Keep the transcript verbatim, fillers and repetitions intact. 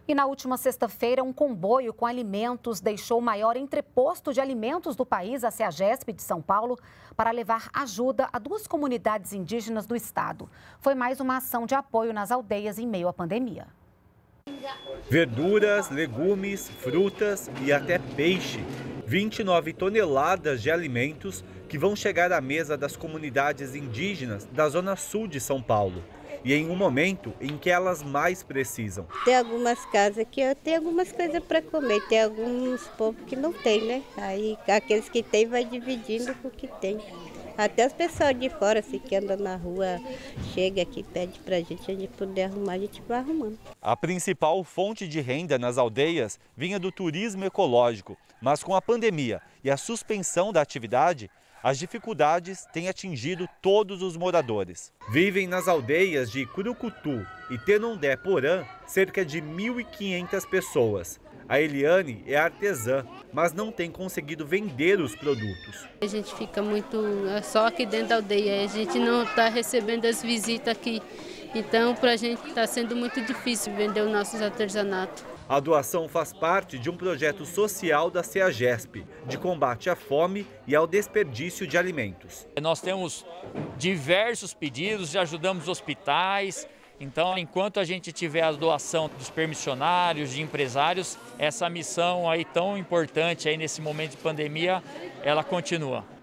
E na última sexta-feira, um comboio com alimentos deixou o maior entreposto de alimentos do país, a CEAGESP de São Paulo, para levar ajuda a duas comunidades indígenas do estado. Foi mais uma ação de apoio nas aldeias em meio à pandemia. Verduras, legumes, frutas e até peixe. vinte e nove toneladas de alimentos que vão chegar à mesa das comunidades indígenas da zona sul de São Paulo. E em um momento em que elas mais precisam. Tem algumas casas que eu tenho algumas coisas para comer, tem alguns povos que não tem, né? Aí aqueles que tem vai dividindo com o que tem. Até as pessoas de fora, assim, que andam na rua, chega aqui, pede pra gente, se a gente puder arrumar, a gente vai arrumando. A principal fonte de renda nas aldeias vinha do turismo ecológico, mas com a pandemia e a suspensão da atividade, as dificuldades têm atingido todos os moradores. Vivem nas aldeias de Curucutu e Tenondé-Porã cerca de mil e quinhentas pessoas. A Eliane é artesã, mas não tem conseguido vender os produtos. A gente fica muito só aqui dentro da aldeia, a gente não está recebendo as visitas aqui. Então, para a gente está sendo muito difícil vender os nossos artesanatos. A doação faz parte de um projeto social da CEAGESP, de combate à fome e ao desperdício de alimentos. Nós temos diversos pedidos, já ajudamos hospitais. Então, enquanto a gente tiver a doação dos permissionários, de empresários, essa missão aí tão importante aí nesse momento de pandemia, ela continua.